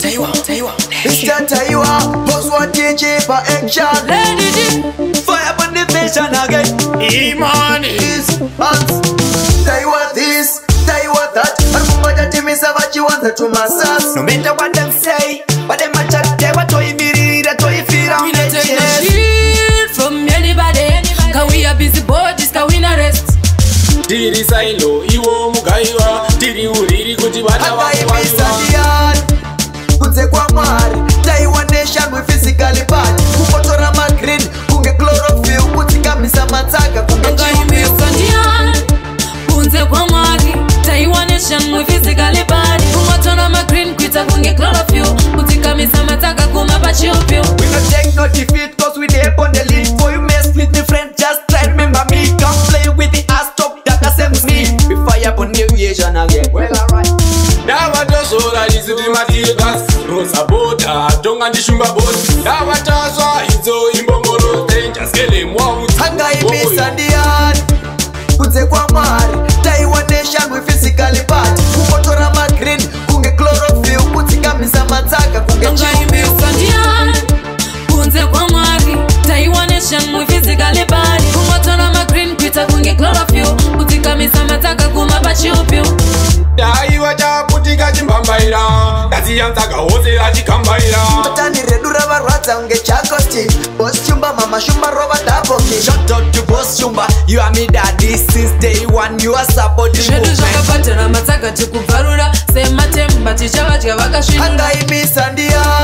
Mr. Taiwa, boss one DJ for action. Lady G, fire on the vision again. Imani Is hands. Taiwa this, Taiwa that. Arukumbaja timi savachi wanza tumasas. No matter what them say, but them a chat they what toy mirira toy fira. we not take no shit from anybody. Cause we are busy bodies, cause we not rest. Tiri sailo, iwo mugaiwa. Tiri uriri kuti bana wakwa Kunze kwa mwari, Taiwa nation we physically bad. Kupotora ma green, kunge chlorophyll. Kutika misa mataka, kunge chiumio. Kunze kwa mwari, Taiwa nation we physically bad. Kupotora ma green, kuita kunge chlorophyll. Kutika misa mataka, kumapa chiumio. We no take no defeat, cause we dey on the lead. For you mess with me friend, just try remember me. Come play with the ass top, that the same me. We fire on the aviation again. Well alright. Dawa tosola lizivi matigas Rosa bota, tonga ndishumba boss Dawa taswa, izo imbongolo Danger skele mwa Hanga imisa ndiyan Kunze kwa mwari Taiwa nation we physically bad. Kupotora ma green, kunge chlorophyll. Kutika misa mataka, kunge Hanga imisa ndiyan Kunze kwa mwari Taiwa nation we physically bad. Kupotora ma green, kuita kunge chlorophyll. Kutika misa mataka, kumapa chiumio. Taiwa chaputika chimbambaira Kasi yansaka hose achikambaira Totani redura varwadza unge chakosti. Boss chumba mama shumba rova double kick. Shout out to boss chumba, you are me daddy since day one. You are supporting Shedu shaka patera mataka chikubvarura. Sema temba chichava chika vakashinu. Hanga imisa ndiyan